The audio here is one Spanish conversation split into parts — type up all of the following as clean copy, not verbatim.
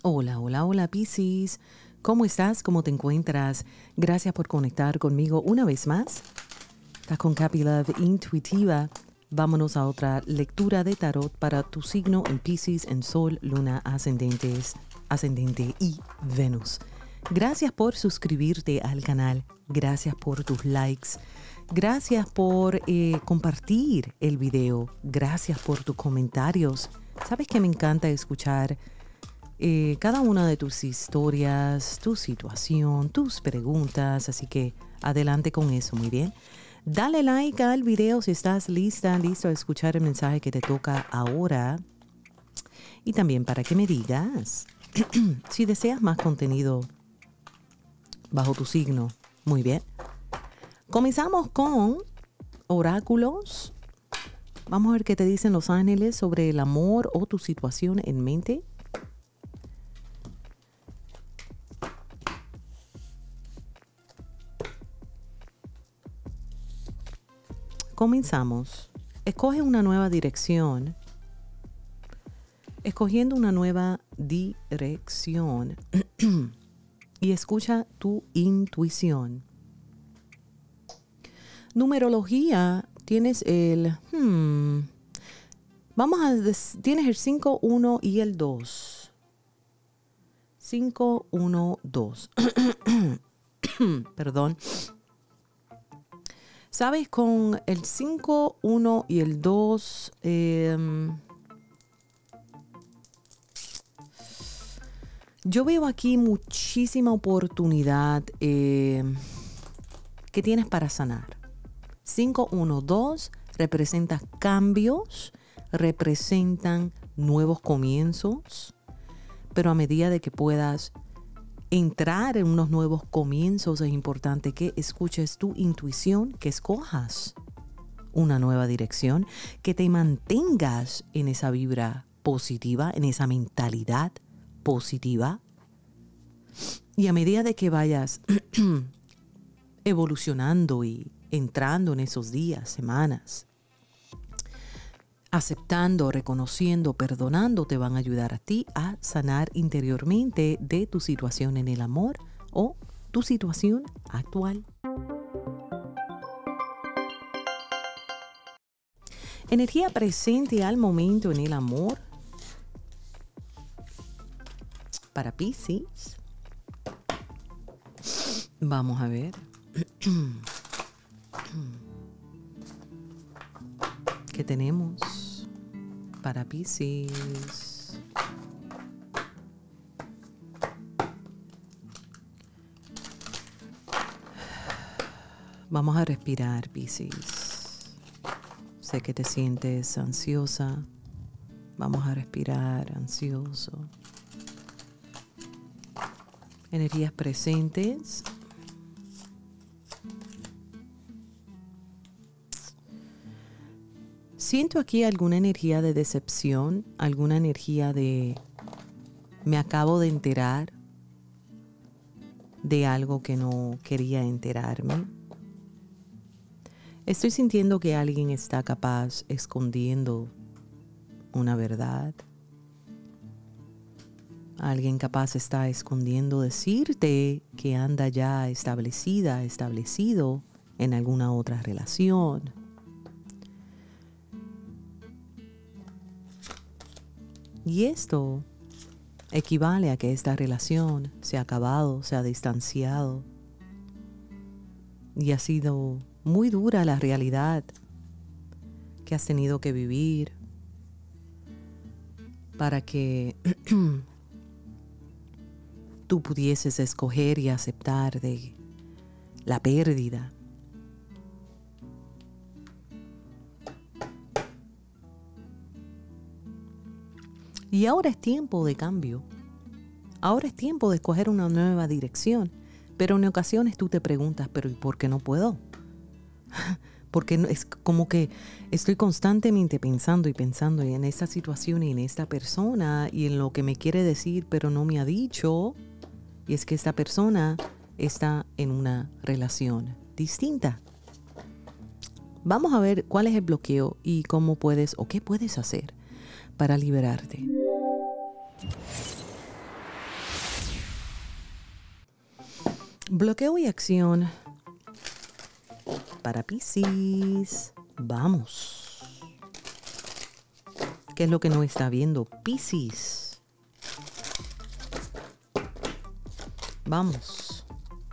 Hola, hola, hola Piscis. ¿Cómo estás? ¿Cómo te encuentras? Gracias por conectar conmigo una vez más. Estás con Capi Love Intuitiva. Vámonos a otra lectura de tarot para tu signo en Piscis, en Sol, Luna, ascendente y Venus. Gracias por suscribirte al canal. Gracias por tus likes. Gracias por compartir el video. Gracias por tus comentarios. Sabes que me encanta escuchar cada una de tus historias, tu situación, tus preguntas, así que adelante con eso, muy bien. Dale like al video si estás listo a escuchar el mensaje que te toca ahora. Y también para que me digas si deseas más contenido bajo tu signo. Muy bien. Comenzamos con oráculos. Vamos a ver qué te dicen los ángeles sobre el amor o tu situación en mente. Comenzamos. Escoge una nueva dirección. Escogiendo una nueva dirección. Y escucha tu intuición. Numerología, tienes el... tienes el 5, 1 y el 2. 5, 1, 2. Perdón. ¿Sabes? Con el 5, 1 y el 2, yo veo aquí muchísima oportunidad que tienes para sanar. 5, 1, 2 representa cambios, representan nuevos comienzos, pero a medida de que puedas entrar en unos nuevos comienzos, es importante que escuches tu intuición, que escojas una nueva dirección, que te mantengas en esa vibra positiva, en esa mentalidad positiva. Y a medida de que vayas evolucionando y entrando en esos días, semanas, aceptando, reconociendo, perdonando, te van a ayudar a ti a sanar interiormente de tu situación en el amor o tu situación actual. Energía presente al momento en el amor para Piscis. Vamos a ver. ¿Qué tenemos para Piscis? Vamos a respirar, Piscis. Sé que te sientes ansiosa. Vamos a respirar, ansioso. Energías presentes. Siento aquí alguna energía de decepción, alguna energía de me acabo de enterar de algo que no quería enterarme. Estoy sintiendo que alguien está capaz escondiendo una verdad. Alguien capaz está escondiendo decirte que anda ya establecido en alguna otra relación. Y esto equivale a que esta relación se ha acabado, se ha distanciado. Y ha sido muy dura la realidad que has tenido que vivir para que tú pudieses escoger y aceptar de la pérdida. Y ahora es tiempo de cambio. Ahora es tiempo de escoger una nueva dirección. Pero en ocasiones tú te preguntas, ¿pero y por qué no puedo? Porque es como que estoy constantemente pensando y en esta situación y en esta persona y en lo que me quiere decir, pero no me ha dicho. Y es que esta persona está en una relación distinta. Vamos a ver cuál es el bloqueo y cómo puedes o qué puedes hacer para liberarte. Bloqueo y acción para Piscis. Vamos. ¿Qué es lo que no está viendo Piscis? Vamos.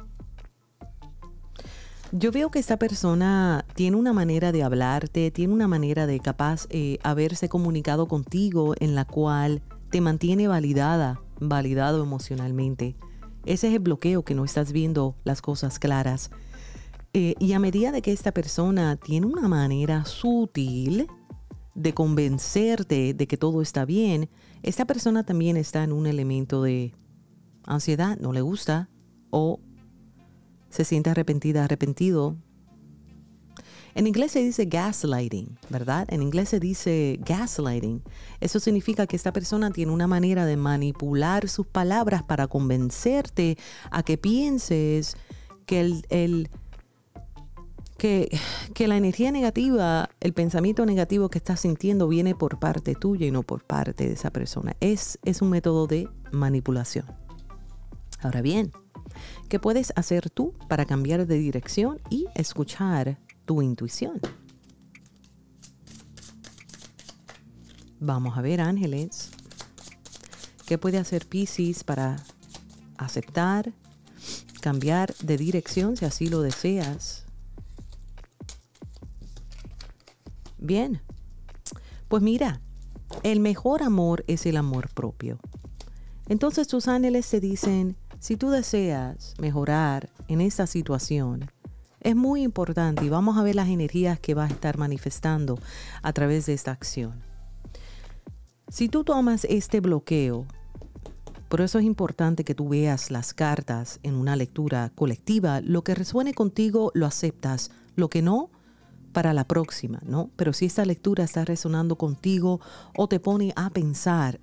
Yo veo que esta persona tiene una manera de hablarte, tiene una manera de capaz haberse comunicado contigo en la cual te mantiene validado emocionalmente. Ese es el bloqueo, que no estás viendo las cosas claras. Y a medida de que esta persona tiene una manera sutil de convencerte de que todo está bien, esta persona también está en un elemento de ansiedad, no le gusta, o se siente arrepentido. En inglés se dice gaslighting, ¿verdad? En inglés se dice gaslighting. Eso significa que esta persona tiene una manera de manipular sus palabras para convencerte a que pienses que que la energía negativa, el pensamiento negativo que estás sintiendo viene por parte tuya y no por parte de esa persona. Es un método de manipulación. Ahora bien, ¿qué puedes hacer tú para cambiar de dirección y escuchar tu intuición? Vamos a ver, ángeles. ¿Qué puede hacer Piscis para aceptar, cambiar de dirección si así lo deseas? Bien, pues mira, el mejor amor es el amor propio. Entonces tus ángeles te dicen, si tú deseas mejorar en esta situación, es muy importante y vamos a ver las energías que vas a estar manifestando a través de esta acción. Si tú tomas este bloqueo, por eso es importante que tú veas las cartas en una lectura colectiva. Lo que resuene contigo lo aceptas, lo que no, para la próxima, ¿no? Pero si esta lectura está resonando contigo o te pone a pensar,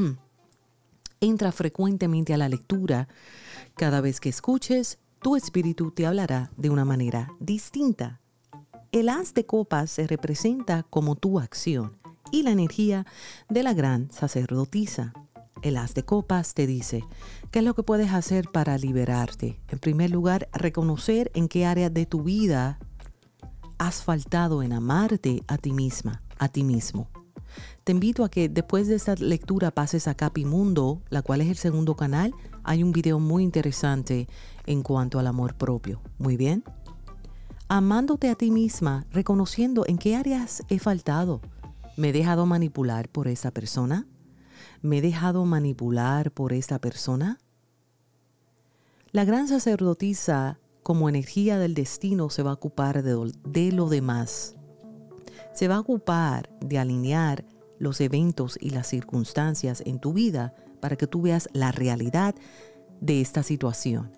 entra frecuentemente a la lectura. Cada vez que escuches, tu espíritu te hablará de una manera distinta. El as de copas se representa como tu acción y la energía de la gran sacerdotisa. El as de copas te dice, ¿qué es lo que puedes hacer para liberarte? En primer lugar, reconocer en qué área de tu vida has faltado en amarte a ti misma, a ti mismo. Te invito a que después de esta lectura pases a Capimundo, la cual es el segundo canal. Hay un video muy interesante en cuanto al amor propio. Muy bien. Amándote a ti misma, reconociendo en qué áreas he faltado. ¿Me he dejado manipular por esa persona? ¿Me he dejado manipular por esta persona? La gran sacerdotisa, como energía del destino, se va a ocupar de lo demás. Se va a ocupar de alinear los eventos y las circunstancias en tu vida para que tú veas la realidad de esta situación.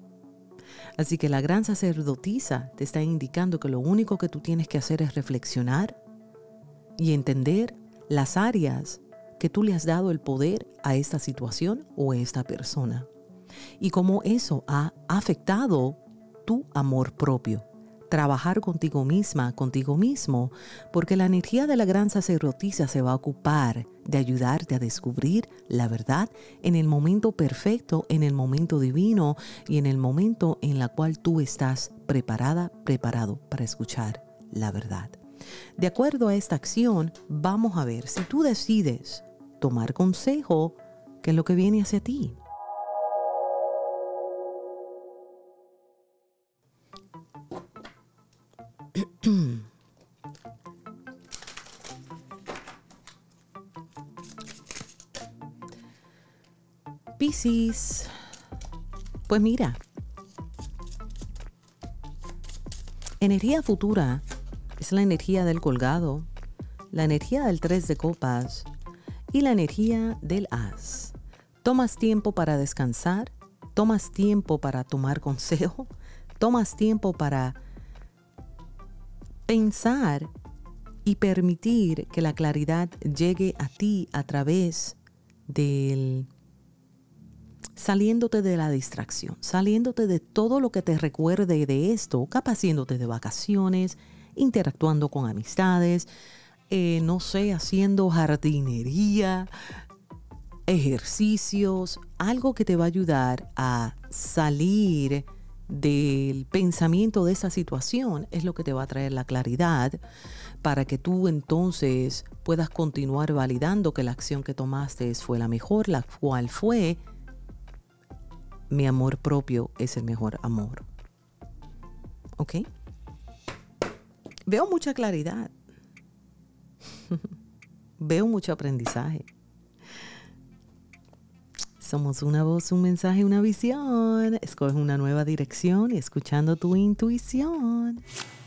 Así que la gran sacerdotisa te está indicando que lo único que tú tienes que hacer es reflexionar y entender las áreas que tú le has dado el poder a esta situación o a esta persona y cómo eso ha afectado tu amor propio. Trabajar contigo misma, contigo mismo, porque la energía de la gran sacerdotisa se va a ocupar de ayudarte a descubrir la verdad en el momento perfecto, en el momento divino y en el momento en el cual tú estás preparado para escuchar la verdad. De acuerdo a esta acción, vamos a ver si tú decides tomar consejo, ¿qué es lo que viene hacia ti? Piscis, pues mira, energía futura es la energía del colgado, la energía del 3 de copas y la energía del as. Tomas tiempo para descansar, tomas tiempo para tomar consejo, tomas tiempo para pensar y permitir que la claridad llegue a ti a través del saliéndote de la distracción, saliéndote de todo lo que te recuerde de esto, capaz yéndote de vacaciones, interactuando con amistades, no sé, haciendo jardinería, ejercicios, algo que te va a ayudar a salir del pensamiento de esa situación es lo que te va a traer la claridad para que tú entonces puedas continuar validando que la acción que tomaste fue la mejor, la cual fue: mi amor propio es el mejor amor. ¿Ok? Veo mucha claridad. Veo mucho aprendizaje. Somos una voz, un mensaje, una visión. Escoge una nueva dirección y escuchando tu intuición.